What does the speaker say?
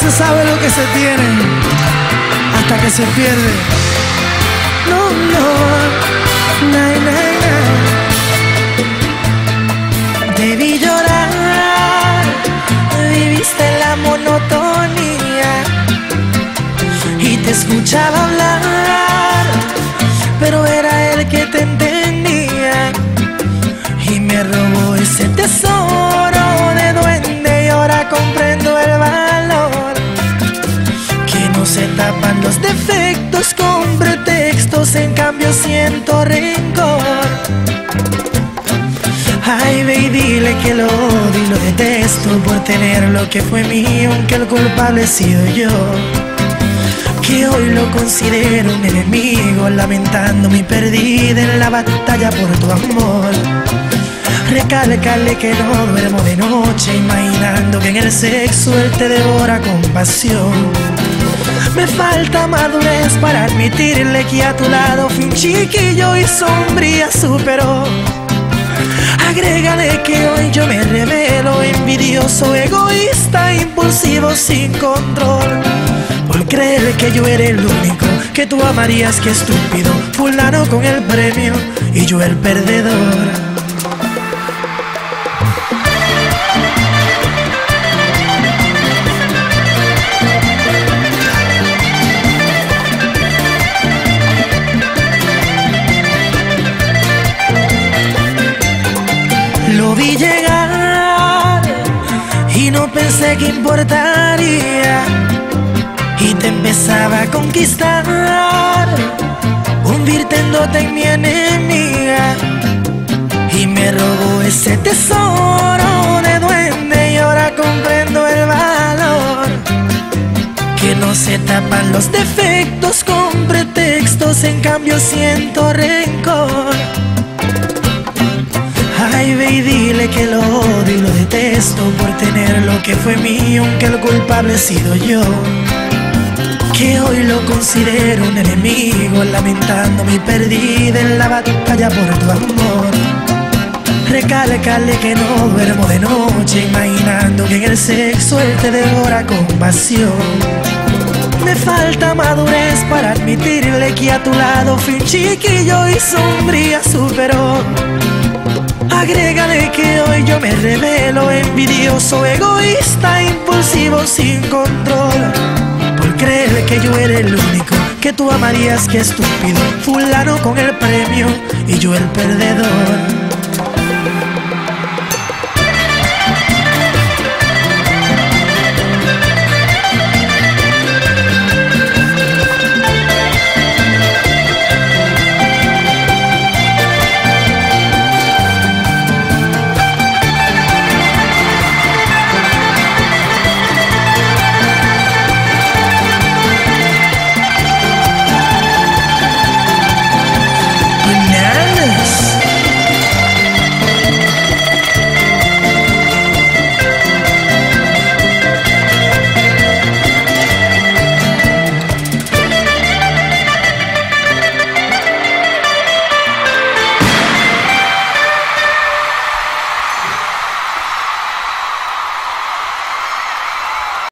se sabe lo que se tiene hasta que se pierde. No, no, nay, nay, nay. Te vi llorar, viviste la monotonía y te escuchaba hablar, pero era él que te entendía y me robó ese tesoro de duende y ahora comprendo el valor. Que no se tapan los defectos con pretextos, en cambio siento rencor. Ay, ve y dile que lo odio y lo detesto por tener lo que fue mío, aunque el culpable he sido yo. Que hoy lo considero un enemigo, lamentando mi pérdida en la batalla por tu amor. Recálcale que no duermo de noche, imaginando que en el sexo él te devora con pasión. Me falta madurez para admitirle que a tu lado fui un chiquillo y sombría superó. Agrégale que hoy yo me revelo, envidioso, egoísta, impulsivo, sin control. Por creer que yo era el único que tú amarías, que estúpido, fulano con el premio y yo el perdedor. Lo vi llegar y no pensé que importaría, y te empezaba a conquistar, convirtiéndote en mi enemiga. Y me robó ese tesoro de duende y ahora comprendo el valor. Que no se tapan los defectos con pretextos, en cambio siento rencor. Ay, ve y dile que lo odio y lo detesto por tener lo que fue mío, aunque el culpable he sido yo. Que hoy lo considero un enemigo, lamentando mi pérdida en la batalla por tu amor. Recálcale que no duermo de noche, imaginando que en el sexo él te devora con pasión. Me falta madurez para admitirle que a tu lado fui un chiquillo y sombría superó. Agrégale que hoy yo me revelo, envidioso, egoísta, impulsivo, sin control. Por creer que yo era el único que tú amarías, que estúpido, fulano con el premio y yo el perdedor.